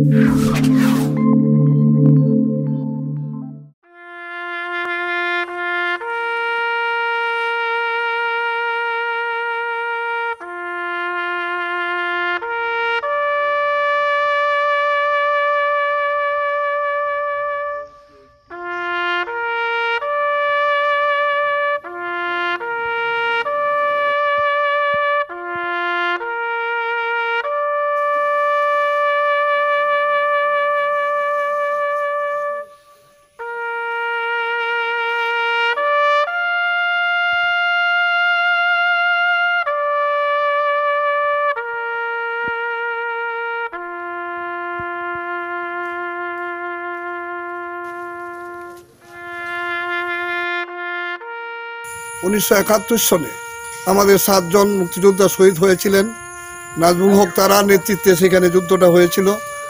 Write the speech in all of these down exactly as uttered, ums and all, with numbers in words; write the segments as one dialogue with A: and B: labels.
A: উনিশশো একাত্তর সনে আমাদের সাতজন মুক্তিযোদ্ধা শহীদ হয়েছিলেন। নাজমুল হক তারার নেতৃত্বে সেখানে যুদ্ধটা হয়েছিল।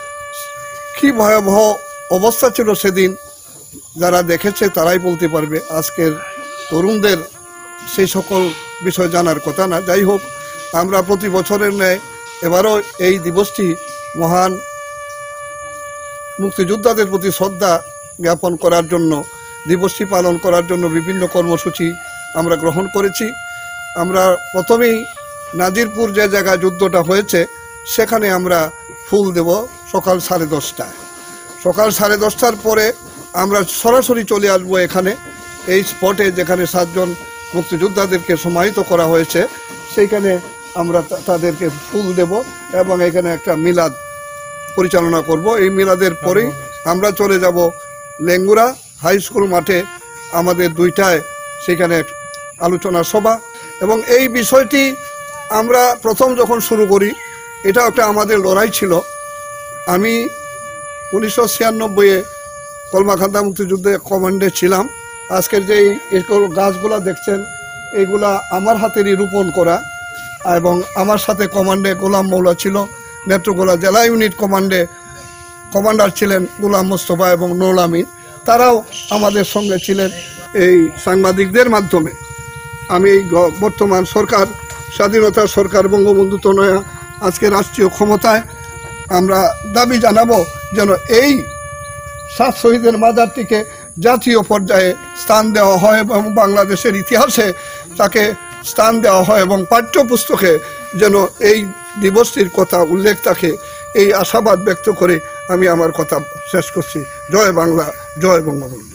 A: কি ভয়াবহ অবস্থা ছিল সেদিন, যারা দেখেছে তারাই বলতে পারবে। আজকের তরুণদের সেই সকল বিষয় জানার কথা না। যাই হোক, আমরা প্রতি বছরের ন্যায় এবারও এই দিবসটি মহান মুক্তিযোদ্ধাদের প্রতি শ্রদ্ধা জ্ঞাপন করার জন্য, দিবসটি পালন করার জন্য বিভিন্ন কর্মসূচি আমরা গ্রহণ করেছি। আমরা প্রথমেই নাজিরপুর যে জায়গায় যুদ্ধটা হয়েছে সেখানে আমরা ফুল দেব সকাল সাড়ে দশটায়। সকাল সাড়ে দশটার পরে আমরা সরাসরি চলে আসবো এখানে, এই স্পটে যেখানে সাতজন মুক্তিযোদ্ধাদেরকে সমাহিত করা হয়েছে সেইখানে আমরা তাদেরকে ফুল দেব এবং এখানে একটা মিলাদ পরিচালনা করব। এই মিলাদের পরেই আমরা চলে যাব লেঙ্গুরা হাই স্কুল মাঠে, আমাদের দুইটায় সেখানে আলোচনা সভা। এবং এই বিষয়টি আমরা প্রথম যখন শুরু করি, এটা একটা আমাদের লড়াই ছিল। আমি উনিশশো ছিয়ানব্বইয়ে কলমাকান্দা মুক্তিযুদ্ধে কমান্ডে ছিলাম। আজকের যে এই গাছগুলা দেখছেন এইগুলা আমার হাতেরই রোপণ করা, এবং আমার সাথে কমান্ডে গোলাম মৌলা ছিল, নেত্রকোনা জেলা ইউনিট কমান্ডে কমান্ডার ছিলেন গোলাম মোস্তফা এবং নুরুল আমিন, তারাও আমাদের সঙ্গে ছিলেন। এই সাংবাদিকদের মাধ্যমে আমি এই বর্তমান সরকার, স্বাধীনতা সরকার বঙ্গবন্ধু তনয়া আজকে রাষ্ট্রীয় ক্ষমতায় আমরা দাবি জানাবো যেন এই সাত শহীদের মাজারটিকে জাতীয় পর্যায়ে স্থান দেওয়া হয় এবং বাংলাদেশের ইতিহাসে তাকে স্থান দেওয়া হয় এবং পাঠ্যপুস্তকে যেন এই দিবসটির কথা উল্লেখ থাকে, এই আশাবাদ ব্যক্ত করে আমি আমার কথা শেষ করছি। জয় বাংলা, জয় বঙ্গবন্ধু।